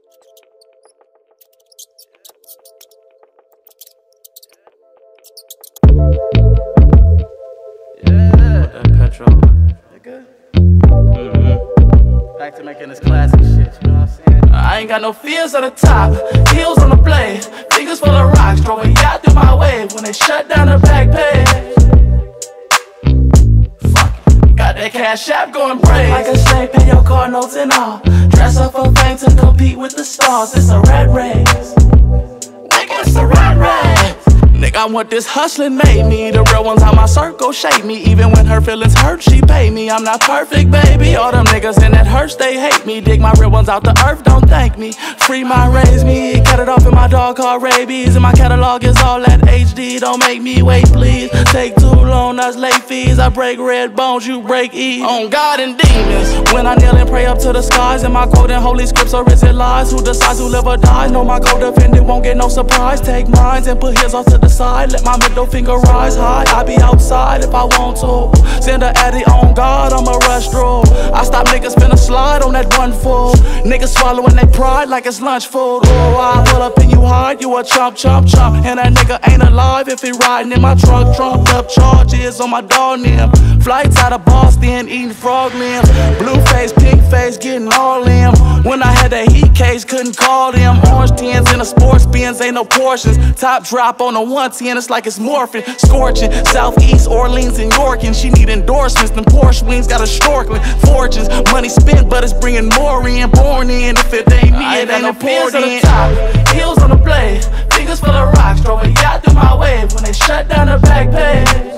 That petrol. Nigga. Back to making this classic shit, you know what I'm saying? I ain't got no fears at the top, heels on the blade, fingers full of rocks, drove a yacht through my wave when they shut down the back page. Fuck it. Got that cash app going brave. Like a slave, pay your car notes and all. Dress up for fame to compete with the stars. It's a rat race. Nigga, it's a rat race. Nigga, I'm what this hustling made me. The real ones on my circle shape me. Even when her feelings hurt, she pay me. I'm not perfect, baby. All them niggas in that hurts, they hate me. Dig my real ones out the earth, don't thank me. Free my raise me. Cut it off in my dog called rabies. And my catalog is all that HD. Don't make me wait, please. Take too long, that's late fees. I break red bones, you break E. On God and demons. When I kneel and pray up to the skies. And my quote in holy scripts, or is it lies? Who decides who live or dies? Know my co-defendant won't get no surprise. Take mines and put his off to the side. Let my middle finger rise high. I be outside if I want to. Send a addy on God, I'ma rush through. I stop niggas finna slide on that one fool. Niggas swallowing their pride like it's lunch food. Oh, I pull up and you hide, you a chump, chump, chump. And that nigga ain't alive if he riding in my trunk. Trumped up charges on my dog name. Flights out of Boston, eating frog limbs. Blue face, pink face, getting all in. When I had that heat case, couldn't call them. Orange tins in a sports Benz, ain't no portions. Top drop on a 110, it's like it's morphing. Scorching, Southeast Orleans and York. And she need endorsements, them Porsche wings got a storkling. Fortunes, money spent, but it's bringing more in. Born in, if it ain't me, it ain't no poured in. Heels on the blade, fingers full of rocks. Drove a yacht through my wave when they shut down the back page.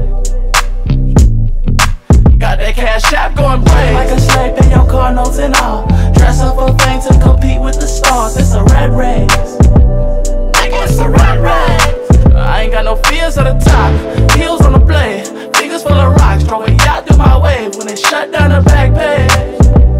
Got that cash app going brave. Like a slave, pay your car notes and all. Dress up for fame to compete with the stars. It's a rat race. Nigga, it's a rat race. I ain't got no fears at the top. Heels on the blade, fingers full of rocks. Drove a yacht through my wave when they shut down the back page.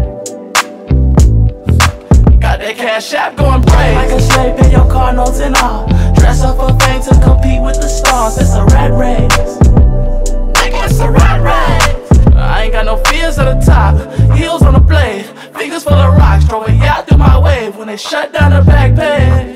Got that cash app going brave. Like a slave, pay your car notes and all. Dress up for fame to compete with the stars. It's a rat race. Nigga, it's a rat race. I ain't got no fears at the top. Heels on the blade, fingers full of rocks. Drove a yacht through my wave when they shut down the back page.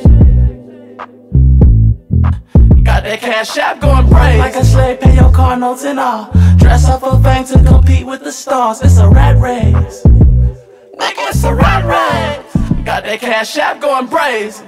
Got that cash app going brave. Like a slave, pay your car notes and all. Dress up for fame to compete with the stars. It's a rat race. Nigga, it's a rat race. Got that cash app going brave.